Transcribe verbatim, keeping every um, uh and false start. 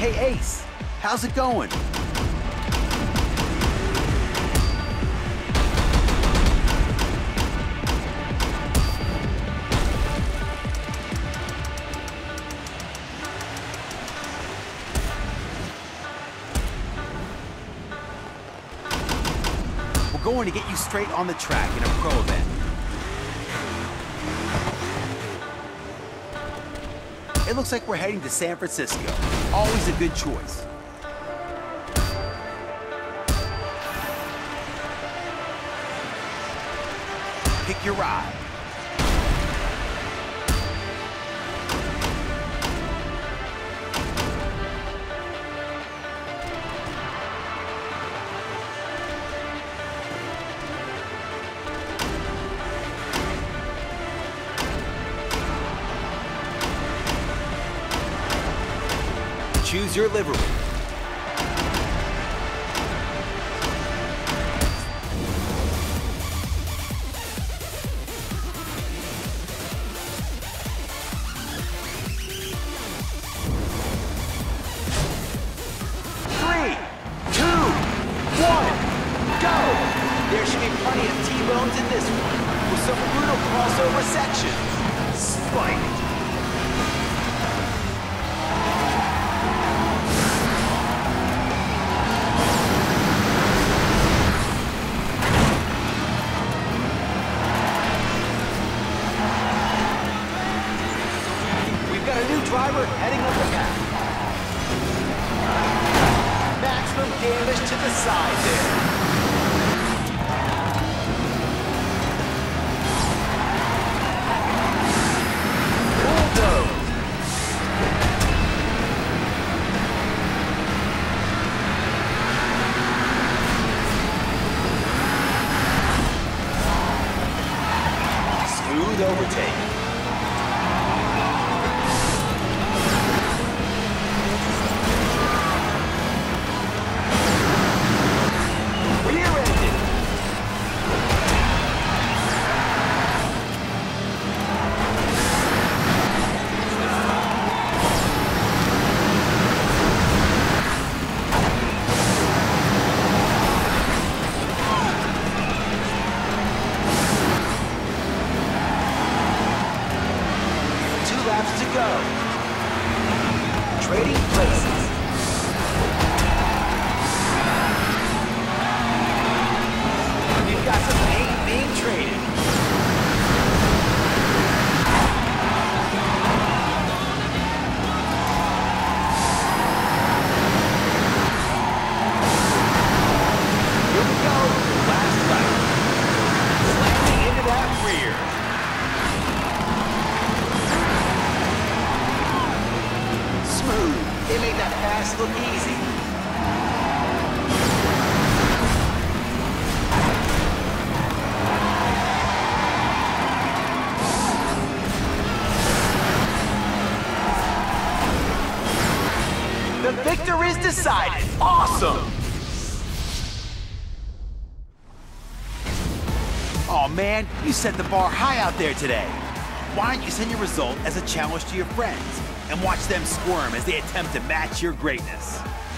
Hey Ace, how's it going? We're going to get you straight on the track in a pro event. It looks like we're heading to San Francisco. Always a good choice. Pick your ride. Choose your livery. Three, two, one, go! There should be plenty of T-bones in this one, with some brutal crossover sections. Spike. Driver heading up the path. Maximum damage to the side there. Bulldoze. Smooth overtake. To go. Trading places. We've got some paint being traded. Here we go. Last lap. Slamming into that rear. They made that pass look easy. The victor is decided. Awesome! Oh man, you set the bar high out there today. Why don't you send your result as a challenge to your friends and watch them squirm as they attempt to match your greatness?